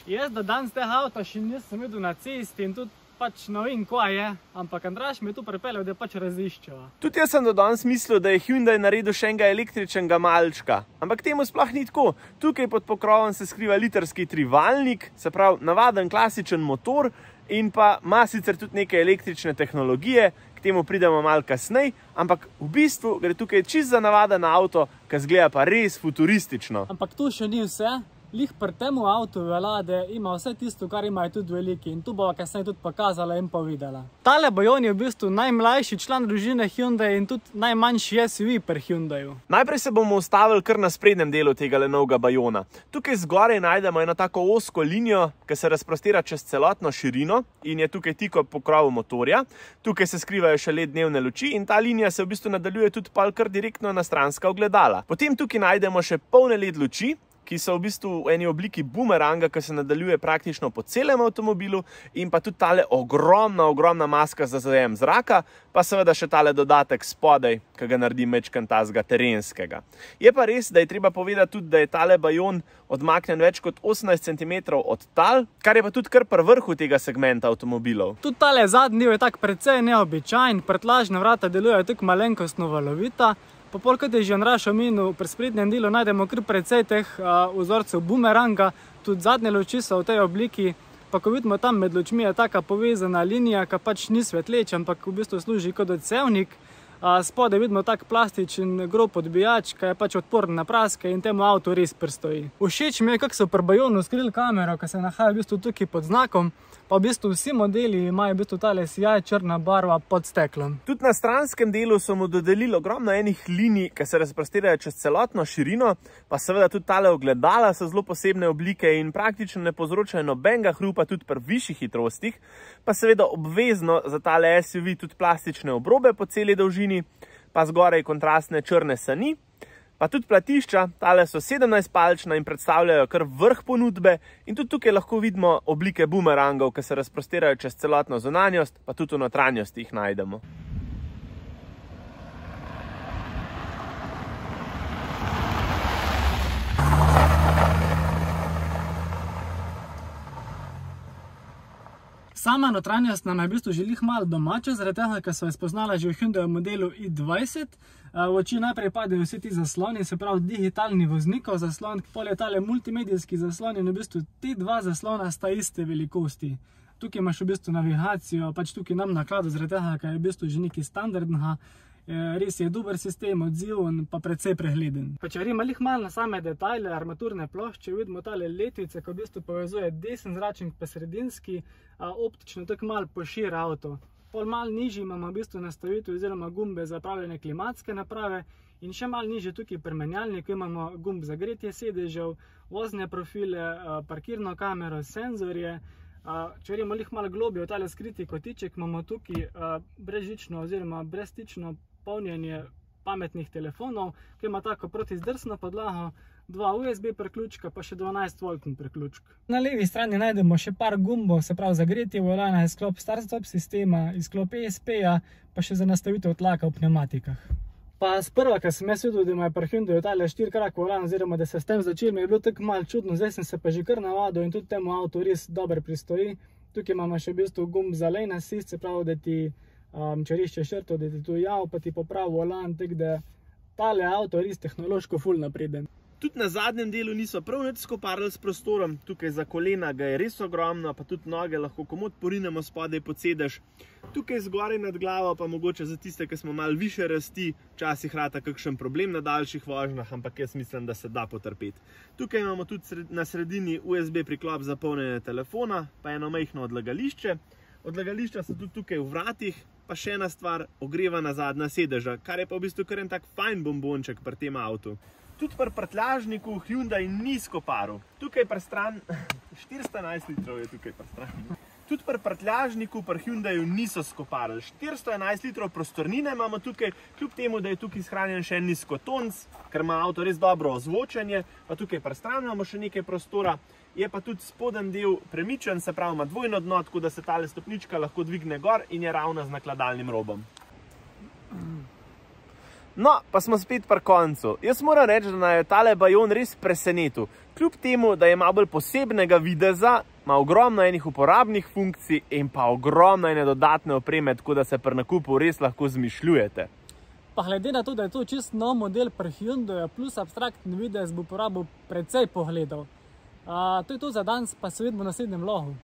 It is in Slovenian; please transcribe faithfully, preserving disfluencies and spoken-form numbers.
Jaz da danes tega avta še nisem videl na cesti in tudi pač ne vem, kaj je, ampak Andraž me je tu pripeljal, da je pač raziščeva. Tudi jaz sem do danes mislil, da je Hyundai naredil še enega električnega malčka, ampak temu sploh ni tako. Tukaj pod pokrovom se skriva litrski trivaljnik, se pravi navaden klasičen motor in pa ima sicer tudi neke električne tehnologije, k temu pridemo malo kasneje, ampak v bistvu gre tukaj čisto za navaden avto, ki izgleda pa res futuristično. Ampak tu še ni vse. Lih pri temu avtu Velade ima vse tisto, kar imajo tudi veliki in tu bova kasneje tudi pokazala in povedala. Tale Bayon je v bistvu najmlajši član družine Hyundai in tudi najmanjši S U V pri Hyundaiu. Najprej se bomo ustavili kar na sprednjem delu tega novega Bayona. Tukaj zgoraj najdemo eno tako ozko linijo, ki se razprostira čez celotno širino in je tukaj tik ob pokrovu motorja. Tukaj se skrivajo še L E D dnevne luči in ta linija se v bistvu nadaljuje tudi pol kar direktno na stranska ogledala. Potem tukaj najdemo še polne L E D luči, ki so v bistvu v eni obliki bumeranga, ki se nadaljuje praktično po celem avtomobilu in pa tudi tale ogromna, ogromna maska za zajem zraka, pa seveda še tale dodatek spodaj, ki ga naredi majčkeno tazga terenskega. Je pa res, da je treba povedati tudi, da je tale Bayon odmaknjen več kot osemnajst centimetrov od tal, kar je pa tudi kar pri vrhu tega segmenta avtomobilov. Tudi tale zadnji del je tak precej neobičajen, prtljažna vrata delujejo tako malenkostno valovita. Pa pol, kot je že Andraž omenil, pri sprednjem delu najdemo kar precej teh uh, vzorcev bumeranga, tudi zadnje luči so v tej obliki, pa ko vidimo tam med lučmi je taka povezana linija, ki pač ni svetleč, ampak v bistvu služi kot odsevnik. Uh, spodaj vidimo tak plastičen grob odbijač, ki je pač odporen na praske in temu avtu res pristoji. Všeč mi je, kako so pri Bayonu skrili kamero, ki se nahaja v bistvu tukaj pod znakom, pa v bistvu vsi modeli imajo v bistvu tale sijaj črna barva pod steklom. Tudi na stranskem delu so mu dodelili ogromno enih linij, ki se razprostirajo čez celotno širino, pa seveda tudi tale ogledala so zelo posebne oblike in praktično ne povzročajo nobenega hrupa tudi pri višjih hitrostih, pa seveda obvezno za tale S U V tudi plastične obrobe po celi dolžini, pa zgoraj kontrastne črne sani. Pa tudi platišča, tale so sedemnajstpalčna in predstavljajo kar vrh ponudbe in tudi tukaj lahko vidimo oblike bumerangov, ki se razprostirajo čez celotno zunanjost, pa tudi v notranjosti jih najdemo. Sama notranjost nam je v bistvu že lih malo domača, zaradi tega, ker so jo spoznala že v Hyundai modelu i dvajset. V oči najprej padejo vsi ti zasloni, se pravi digitalni voznikov zaslon, pol je tale multimedijski zaslon in v bistvu ti dva zaslona sta iste velikosti. Tukaj imaš v bistvu navigacijo, pač tukaj nam naklado, zaradi tega, ker je v bistvu že nekaj standardnega. Res je dober sistem, odziv in pa precej pregleden. Pa če gremo lih malo na same detajle, armaturne plošče, vidimo tale letvice, ki v bistvu povezuje desen zračnik pa sredinski, optično tako malo pošira avto. Pol malo nižji imamo v bistvu nastavitev oziroma gumbe za upravljanje klimatske naprave in še malo nižje tukaj pri menjalniku imamo gumb za gretje sedežev, vozne profile, parkirno kamero, senzorje. Če gremo lih malo globje v tale skriti kotiček, imamo tukaj brezžično oziroma brezstično polnjenje pametnih telefonov, ki ima tako protizdrsno podlago, dva U S B priključka, pa še dvanajst voltni priključk. Na levi strani najdemo še par gumbov, se pravi za gretje volana, izklop start-stop sistema, izklop E S P-ja, pa še za nastavitev tlaka v pneumatikah. Pa sprva, ker sem jaz videl, da ima pri Hyundaiu tale štirikrak volan, oziroma da se s tem začel, mi je bilo tako malo čudno, zdaj sem se pa že kar navadil in tudi temu avtu res dobro pristoji. Tukaj imamo še v bistvu gumb za lane assist, se pravi, da ti Um, če riščeš črto, da ti tu jav, pa ti popravi volan, tako da tale avto je res tehnološko ful napreden. Tudi na zadnjem delu niso prav nič skoparili s prostorom, tukaj za kolena ga je res ogromno, pa tudi noge lahko komot porinemo spodaj pod sedež. Tukaj zgoraj nad glavo pa mogoče za tiste, ki smo malo više rasti, včasih rata kakšen problem na daljših vožnjah, ampak jaz mislim, da se da potrpeti. Tukaj imamo tudi na sredini U S B priklop za polnjenje telefona, pa eno majhno odlagališče. Odlagališča so tudi tukaj v vratih, pa še ena stvar, ogrevana zadnja sedeža, kar je pa v bistvu kar en tak fajn bombonček pri tem avtu. Tudi pri prtljažniku Hyundai ni skoparil. Tukaj pri stran, štiristo enajst litrov je tukaj pri stran. Tudi pri prtljažniku pri Hyundaiu niso skoparili. štiristo enajst litrov prostornine imamo tukaj, kljub temu, da je tukaj shranjen še en nizkotonc, ker ima avto res dobro ozvočenje, pa tukaj pri stran imamo še nekaj prostora. Je pa tudi spoden del premičen, se pravi ima dvojno dno, tako da se tale stopnička lahko dvigne gor in je ravna z nakladalnim robom. No, pa smo spet pri koncu. Jaz moram reči, da je tale bajon res presenetil. Kljub temu, da je malo bolj posebnega videza, ima ogromno enih uporabnih funkcij in pa ogromno ene dodatne opreme, tako da se pri nakupu res lahko zmišljujete. Pa glede na to, da je to čist nov model pri Hyundaiu plus abstraktni videz, bo uporabil precej pogledov. Uh, to je to za danes, pa se vidimo v naslednjem vlogu.